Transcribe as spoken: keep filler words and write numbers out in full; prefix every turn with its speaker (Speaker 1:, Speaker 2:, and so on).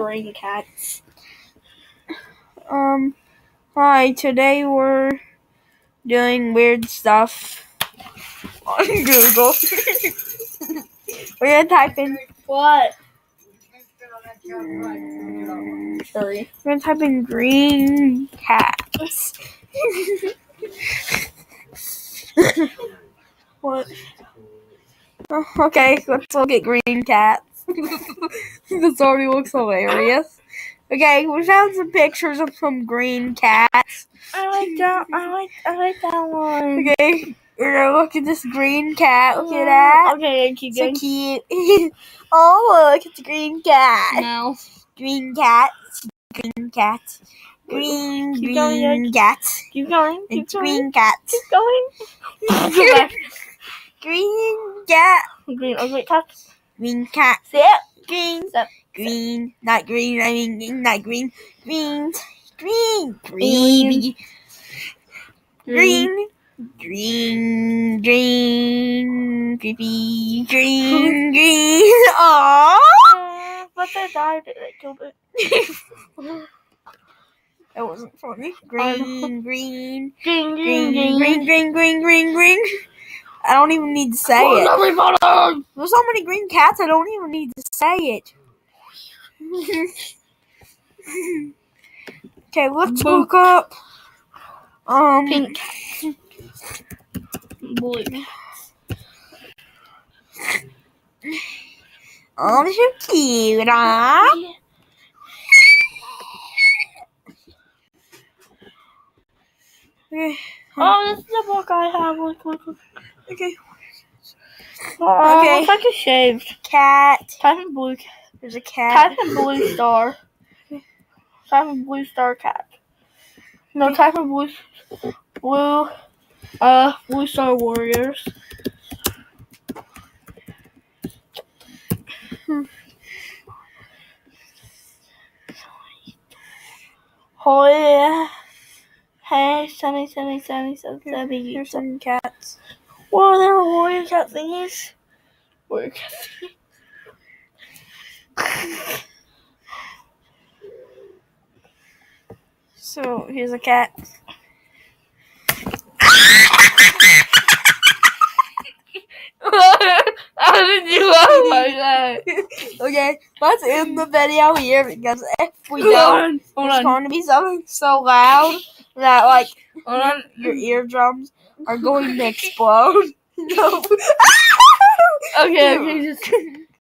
Speaker 1: green cats.
Speaker 2: Um, hi, today we're doing weird stuff on Google. We're gonna type in
Speaker 1: What?
Speaker 2: mm,
Speaker 1: Sorry.
Speaker 2: We're gonna type in green cats. What? Oh, okay, let's look at green cats. This already looks hilarious. Okay, we found some pictures of some green cats.
Speaker 1: I like that. I like. I like that one.
Speaker 2: Okay, we're gonna look at this green cat. Look at that.
Speaker 1: Okay, keep
Speaker 2: So
Speaker 1: going.
Speaker 2: cute. Oh, look, it's a green cat.
Speaker 1: No.
Speaker 2: Green cat. Green cat. Green,
Speaker 1: Keep
Speaker 2: green
Speaker 1: going,
Speaker 2: cat.
Speaker 1: Keep going. Keep
Speaker 2: It's
Speaker 1: going.
Speaker 2: green cat.
Speaker 1: Keep going.
Speaker 2: Green cat.
Speaker 1: Green ugly cat.
Speaker 2: Green cat.
Speaker 1: Sit.
Speaker 2: Green.
Speaker 1: Sit.
Speaker 2: Green. Not green. I mean, not green. Green. Green. Green. Green. Green. Green. Creepy. Green. Green. Aww.
Speaker 1: Uh, but they died. They killed it.
Speaker 2: That wasn't funny. Green. Green.
Speaker 1: Green.
Speaker 2: Green.
Speaker 1: Green.
Speaker 2: Green. Green. Green. Green. Green. I don't even need to say it.
Speaker 1: Everybody.
Speaker 2: There's so many green cats, I don't even need to say it. Okay, let's
Speaker 1: Boop.
Speaker 2: look up. Um,
Speaker 1: Pink. Blue.
Speaker 2: Oh, so cute, huh? Okay.
Speaker 1: Oh, this is the book I have. Look, look, look.
Speaker 2: Okay.
Speaker 1: Oh,
Speaker 2: Okay.
Speaker 1: looks like it's shaved.
Speaker 2: Cat.
Speaker 1: Type in blue.
Speaker 2: There's a cat.
Speaker 1: Type in blue star. Type in blue star cat. No, type in blue, blue, uh, blue star warriors. Oh yeah. Hey, sunny, sunny, sunny, sunny, sunny.
Speaker 2: Here's some cats.
Speaker 1: Whoa, there are warrior cat thingies. Warrior cat thingies.
Speaker 2: So, here's a cat.
Speaker 1: How did you laugh like that?
Speaker 2: Okay, let's end the video here because if we
Speaker 1: Hold
Speaker 2: don't,
Speaker 1: on, hold
Speaker 2: it's
Speaker 1: on.
Speaker 2: going to be something so loud that, like,
Speaker 1: Hold on.
Speaker 2: your eardrums are going to explode. No.
Speaker 1: Okay, okay, just.